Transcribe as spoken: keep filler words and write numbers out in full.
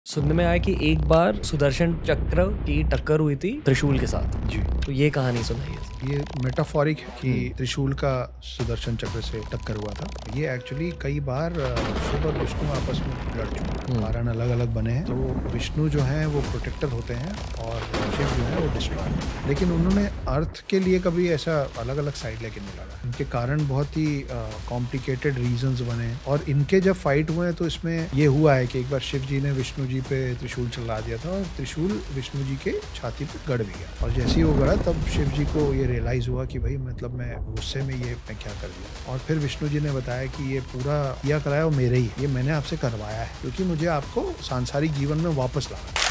सुनने में आया कि एक बार सुदर्शन चक्र की टक्कर हुई थी त्रिशूल के साथ। जी। तो ये कहानी सुनाइए। ये मेटाफोरिक है कि त्रिशूल का सुदर्शन चक्र से टक्कर हुआ था। ये एक्चुअली कई बार अ, शिव और विष्णु आपस में लड़ चुके हैं। कारण अलग अलग बने हैं। तो विष्णु जो है वो प्रोटेक्टर होते हैं और शिव जो है वो डिस्ट्रॉयर। लेकिन उन्होंने अर्थ के लिए कभी ऐसा अलग अलग साइड लेके नहीं लड़ा। इनके कारण बहुत ही कॉम्प्लिकेटेड रीजंस बने और इनके जब फाइट हुए हैं तो इसमें ये हुआ है कि एक बार शिव जी ने विष्णु जी पे त्रिशूल चला दिया था और त्रिशूल विष्णु जी के छाती पे गड़ भी गया और जैसे ही वो गड़ा तब शिव जी को ये रियलाइज हुआ कि भाई मतलब मैं गुस्से में ये मैं क्या कर दिया। और फिर विष्णु जी ने बताया कि ये पूरा किया कराया वो मेरे ही, ये मैंने आपसे करवाया है क्योंकि मुझे आपको सांसारिक जीवन में वापस लाना है।